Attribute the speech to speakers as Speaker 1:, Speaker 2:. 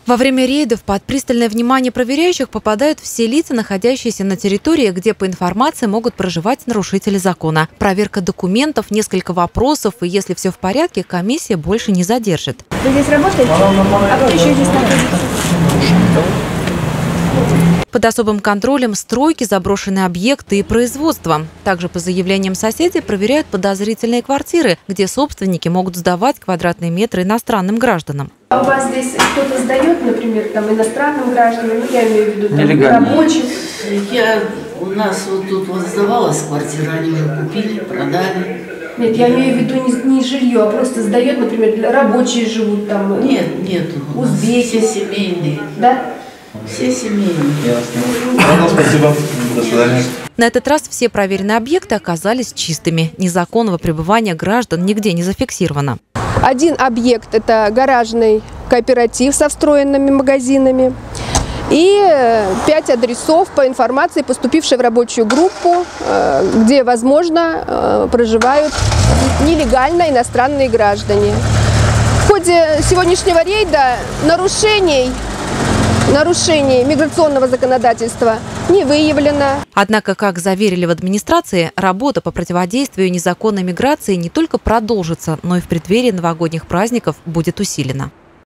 Speaker 1: Во время рейдов под пристальное внимание проверяющих попадают все лица, находящиеся на территории, где по информации могут проживать нарушители закона. Проверка документов, несколько вопросов, и если все в порядке, комиссия больше не задержит.
Speaker 2: Вы здесь работаете? А кто еще здесь находится?
Speaker 1: Под особым контролем стройки, заброшенные объекты и производство. Также по заявлениям соседей проверяют подозрительные квартиры, где собственники могут сдавать квадратные метры иностранным гражданам.
Speaker 2: А у вас здесь кто-то сдает, например, там иностранным гражданам, я имею в виду там, рабочих?
Speaker 3: У нас вот тут вот сдавалась квартира, они уже купили, продали.
Speaker 2: Нет, я имею в виду не жилье, а просто сдает, например, рабочие живут там.
Speaker 3: Нет,
Speaker 2: узбеки.
Speaker 3: Все семейные.
Speaker 2: Да?
Speaker 3: Все семейные.
Speaker 4: Ясно. Спасибо. До свидания.
Speaker 1: На этот раз все проверенные объекты оказались чистыми. Незаконного пребывания граждан нигде не зафиксировано.
Speaker 5: Один объект – это гаражный кооператив со встроенными магазинами. И 5 адресов по информации, поступившей в рабочую группу, где, возможно, проживают нелегально иностранные граждане. В ходе сегодняшнего рейда нарушений миграционного законодательства не выявлено.
Speaker 1: Однако, как заверили в администрации, работа по противодействию незаконной миграции не только продолжится, но и в преддверии новогодних праздников будет усилена.